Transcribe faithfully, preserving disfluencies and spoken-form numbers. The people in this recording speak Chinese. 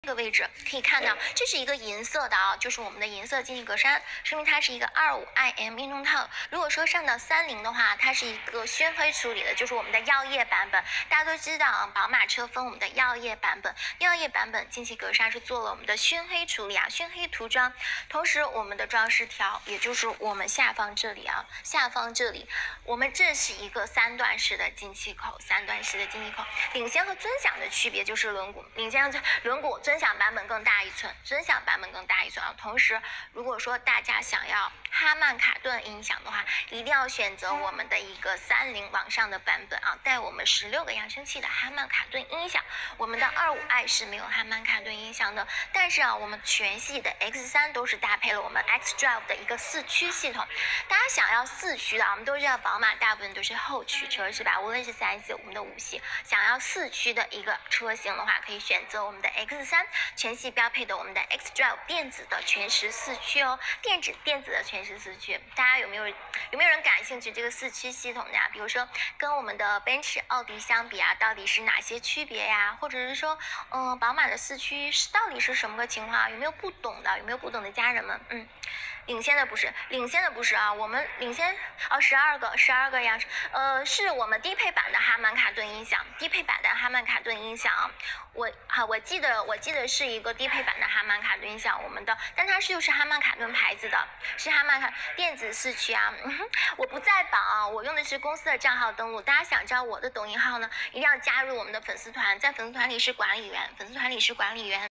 这个位置可以看到，这是一个银色的啊，就是我们的银色进气格栅，说明它是一个二五 I M 运动套。如果说上到三零的话，它是一个熏黑处理的，就是我们的药业版本。大家都知道啊，宝马车分我们的药业版本，药业版本进气格栅是做了我们的熏黑处理啊，熏黑涂装。同时，我们的装饰条，也就是我们下方这里啊，下方这里，我们这是一个三段式的进气口，三段式的进气口。领先和尊享的区别就是轮毂，领先和轮毂。尊享版本更大一寸，尊享版本更大一寸啊。同时，如果说大家想要哈曼卡顿音响的话，一定要选择我们的一个三零往上的版本啊，带我们十六个扬声器的哈曼卡顿音响。我们的二五 i 是没有哈曼卡顿音响的，但是啊，我们全系的 X 三 都是搭配了我们 X Drive 的一个四驱系统。大家想要四驱的，我们都知道宝马大部分都是后驱车是吧？无论是三系，我们的五系，想要四驱的一个车型的话，可以选择我们的 X 三。全系标配的我们的 X Drive 电子的全时四驱哦，电子电子的全时四驱，大家有没有有没有人感兴趣这个四驱系统的呀？比如说跟我们的奔驰、奥迪相比啊，到底是哪些区别呀？或者是说，嗯、呃，宝马的四驱是到底是什么个情况？有没有不懂的？有没有不懂的家人们？嗯。领先的不是，领先的不是啊，我们领先哦，十二个，十二个呀，呃，是我们低配版的哈曼卡顿音响，低配版的哈曼卡顿音响，我好，我记得我记得是一个低配版的哈曼卡顿音响，我们的，但它是又是哈曼卡顿牌子的，是哈曼卡电子四驱啊，嗯哼，我不在榜啊，我用的是公司的账号登录，大家想知道我的抖音号呢，一定要加入我们的粉丝团，在粉丝团里是管理员，粉丝团里是管理员。